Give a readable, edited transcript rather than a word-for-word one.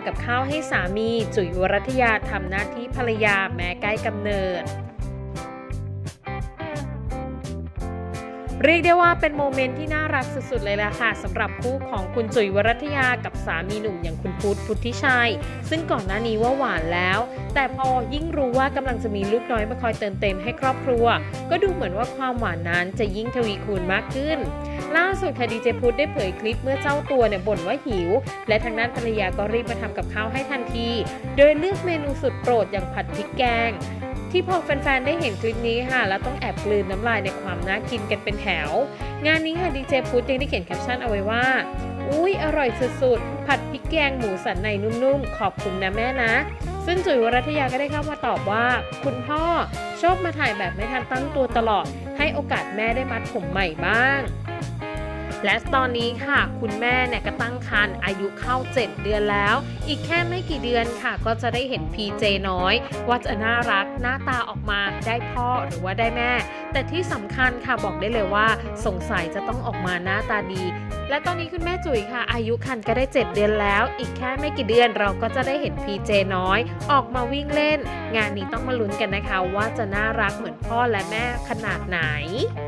กับข้าวให้สามีจุ๋ยวรัตยาทำหน้าที่ภรรยาแม้ใกล้กำเนิดเรียกได้ว่าเป็นโมเมนต์ที่น่ารักสุดๆเลยล่ะค่ะสำหรับคู่ของคุณจุ๋ยวรัตยากับสามีหนุ่มอย่างคุณพุทธิชัยซึ่งก่อนหน้านี้ว่าหวานแล้วแต่พอยิ่งรู้ว่ากำลังจะมีลูกน้อยมาคอยเติมเต็มให้ครอบครัวก็ดูเหมือนว่าความหวานนั้นจะยิ่งทวีคูณมากขึ้นล่าสุดค่ะดีเจพุทธได้เผยคลิปเมื่อเจ้าตัวเนี่ยบ่นว่าหิวและทางด้านภรรยาก็รีบมาทำกับข้าวให้ทันทีโดยเลือกเมนูสุดโปรดอย่างผัดพริกแกงที่พอแฟนๆได้เห็นคลิปนี้ค่ะแล้วต้องแอบกลืนน้ำลายในความน่ากินกันเป็นแถวงานนี้ค่ะดีเจพุทธยังได้เขียนแคปชั่นเอาไว้ว่าอุ้ยอร่อยสุดๆผัดพริกแกงหมูสันในนุ่มๆขอบคุณนะแม่นะซึ่งจุ๋ยวรัตยาก็ได้เข้ามาตอบว่าคุณพ่อชอบมาถ่ายแบบไม่ทันตั้งตัวตลอดให้โอกาสแม่ได้มัดผมใหม่บ้างและตอนนี้ค่ะคุณแม่เนี่ยก็ตั้งครรภ์อายุเข้า7 เดือนแล้วอีกแค่ไม่กี่เดือนค่ะก็จะได้เห็นพีเจน้อยว่าจะน่ารักหน้าตาออกมาได้พ่อหรือว่าได้แม่แต่ที่สำคัญค่ะบอกได้เลยว่าสงสัยจะต้องออกมาหน้าตาดีและตอนนี้คุณแม่จุ๋ยค่ะอายุครรภ์ก็ได้7 เดือนแล้วอีกแค่ไม่กี่เดือนเราก็จะได้เห็นพีเจน้อยออกมาวิ่งเล่นงานนี้ต้องมาลุ้นกันนะคะว่าจะน่ารักเหมือนพ่อและแม่ขนาดไหน